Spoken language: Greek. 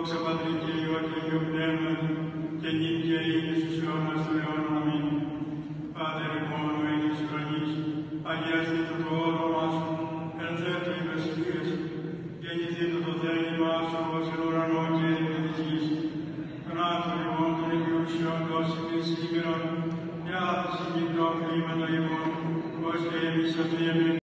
Δόξα Πατρί και Υιό και Αγίο Πνεύματι, και νυν και αΐ στους αιώνας των αιώνων. Αμήν. Πάτερ ημών ο εν εις ουρανής, αγιαστήτω το όνομά σου, ελθέτω η βασιλεία σου, γεννηθήτω το θέλημά σου όπως εν ουρανό και επί της γης. Τον άτομο ημών των επιούσιων δώσει της σήμερον, και άφησε μικρό χρήματα ημών, ως και εμείς αυτοί